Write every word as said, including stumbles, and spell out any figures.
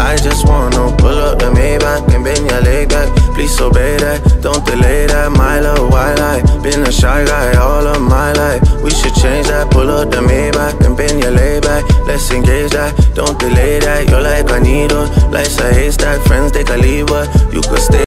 I just wanna pull up the Maybach and bend your leg back. Please obey that, don't delay that. My love, why lie? Been a shy guy all of my life. We should change that. Pull up the Maybach and bend your leg back. Let's engage that, don't delay that. You're like a needle, life's a haystack. Friends take a leave, but you could stay.